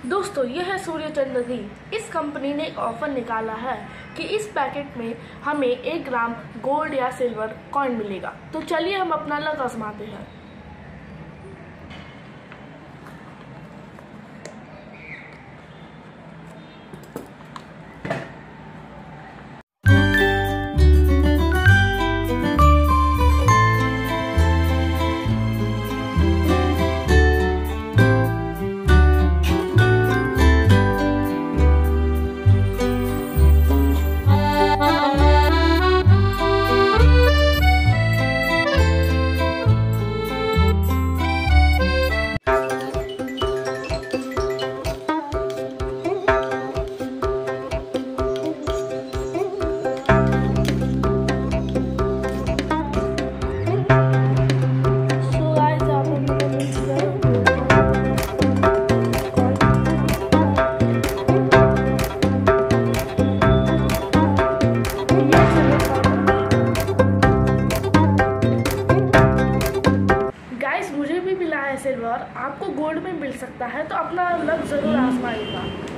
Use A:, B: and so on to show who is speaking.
A: दोस्तों ये है सूर्य चंद्र घी। इस कंपनी ने एक ऑफर निकाला है कि इस पैकेट में हमें 1 ग्राम गोल्ड या सिल्वर कॉइन मिलेगा। तो चलिए हम अपना लक आजमाते हैं। मुझे भी मिला है सिल्वर, आपको गोल्ड में मिल सकता है, तो अपना लक जरूर आजमाइएगा।